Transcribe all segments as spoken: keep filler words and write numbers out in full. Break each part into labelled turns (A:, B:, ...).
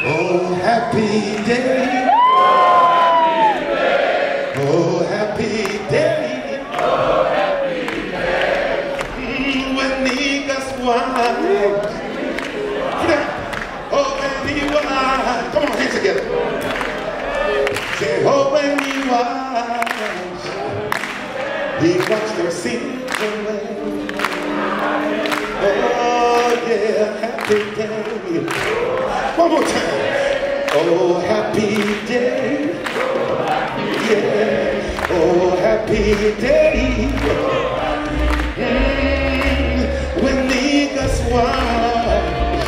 A: Oh, happy day. Oh, happy day.
B: Oh, happy day.
A: Mm, when niggas wise. Oh, when he wise. Come on, hands together. Say, oh, when he wise. He washed their sins away. Oh, yeah, happy day. One more time. Oh, happy day. Yeah. Oh, happy day. Mm, when niggas wild.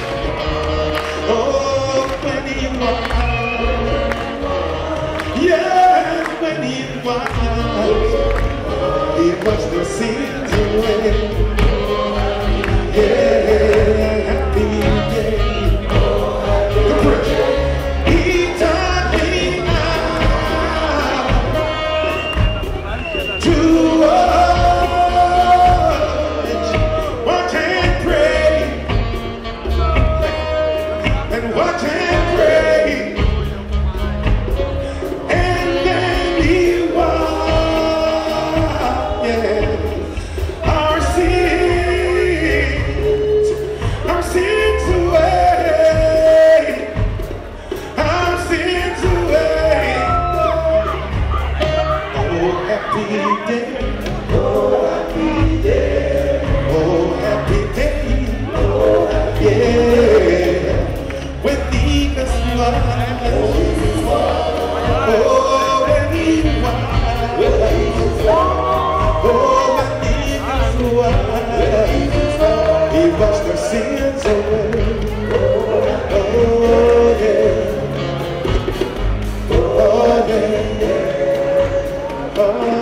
A: Oh, when he wild. Yeah, when he wild. He washed their sins away. Yeah, happy day. The bridge. He taught me how to watch and pray, and watch and pray, and then he washed, yeah, our sins, our sins away, our sins away. Oh, happy day. Oh, happy day. Oh, happy day. Oh, happy day. When niggas wise. Oh, when he wise. Oh, when niggas wise. He washed their sins away. Oh, yeah. Oh, yeah. Oh,